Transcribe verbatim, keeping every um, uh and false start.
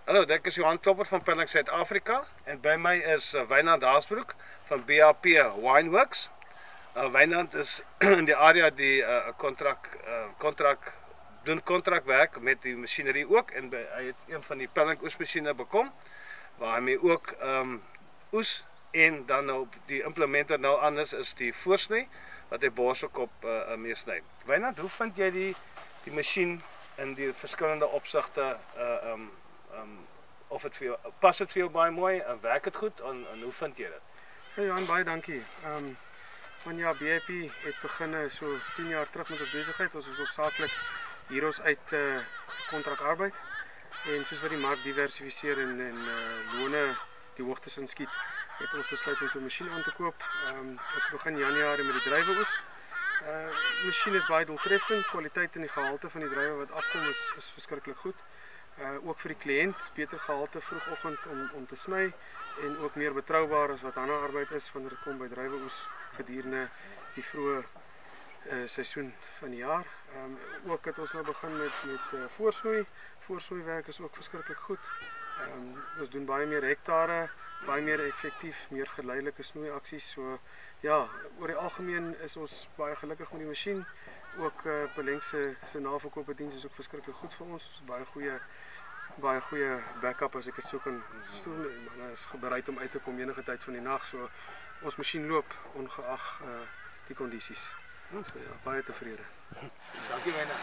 Hallo, ek is Johan Klopper van Pelling Suid-Afrika en by my is uh, Wynand Haasbroek van B A P Wineworks. Uh, Wynand is in die area die kontrak uh, kontrak uh, doen kontrakwerk met die masjinerie ook en by, hy het een van die Pelling oesmasjiene bekom waar hy ook um, oes en dan nou die implement wat nou anders is die voorsny wat hy borselkop uh, mee sny. Wynand, hoe vind jy die die masjien in die verskillende opsigte uh, um, um, of het vir jou, pas dit vir jou baie mooi en werk dit goed en, en hoe vind jy dit? Hey Johan, baie dankie. Um, van ja, B A P het begin so tien jaar terug met ons besigheid. Ons is hoofsaaklik hier ons uit uh, kontраkarbeid en soos wat die mark diversifiseer en, en uh, lone die hoogtes inskiet, het ons besluit om 'n masjien aan te koop. Um, ons begin Januarie met die druiweoes. Uh, masjien is baie doeltreffend, kwaliteit en die gehalte van die druiwe wat afkom is, is verskriklik goed. Uh, ook vir die kliënt beter gehalte vroegoggend om, om te sny en ook meer betroubaar as wat ander arbeid is wanneer dit kom by druiweoes gedurende die vroeë uh, seisoen van die jaar. Um, ook het ons nou begin met, met uh, voorsnoei. Voorsnoeiwerk is ook verskriklik goed. Um, ons doen baie meer hektare, baie meer effektief, meer geleidelike snoeiaksies. So ja, oor die algemeen is ons baie gelukkig met die masjien. Ook uh, Pelling se se naverkoopdiens is ook verskriklik goed vir ons. Ons baie goeie baie goeie backup as ek dit so kan stoel. Man is bereid om uit te kom enige tyd van die nag. So ons masjien loop ongeag uh, die kondisies. So ja, baie tevrede. Dankie Wynand.